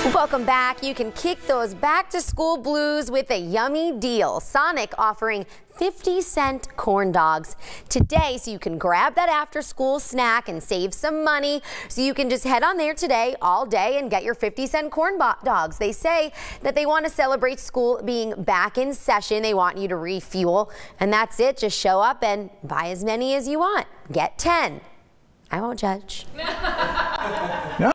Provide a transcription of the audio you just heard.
Welcome back. You can kick those back-to-school blues with a yummy deal. Sonic offering 50-cent corn dogs today, so you can grab that after-school snack and save some money. So you can just head on there today all day and get your 50-cent corn dogs. They say that they want to celebrate school being back in session. They want you to refuel, and that's it. Just show up and buy as many as you want. Get 10. I won't judge.